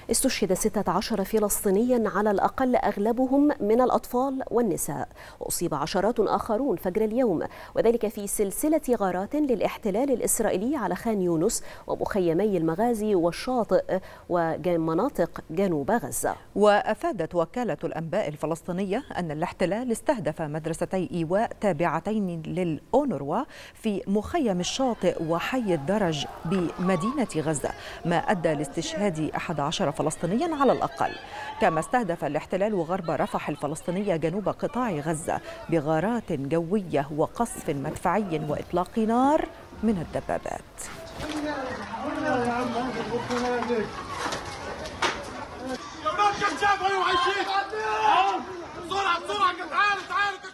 استشهد 16 فلسطينيا على الأقل، أغلبهم من الأطفال والنساء، وأصيب عشرات آخرون فجر اليوم، وذلك في سلسلة غارات للاحتلال الإسرائيلي على خان يونس ومخيمي المغازي والشاطئ ومناطق جنوب غزة. وأفادت وكالة الأنباء الفلسطينية أن الاحتلال استهدف مدرستي إيواء تابعتين للأونروا في مخيم الشاطئ وحي الدرج بمدينة غزة، ما أدى لاستشهاد 11 فلسطينيا على الأقل. كما استهدف الاحتلال غرب رفح الفلسطينية جنوب قطاع غزة بغارات جوية وقصف مدفعي وإطلاق نار من الدبابات. بسرعة بسرعة، تعالوا تعالوا.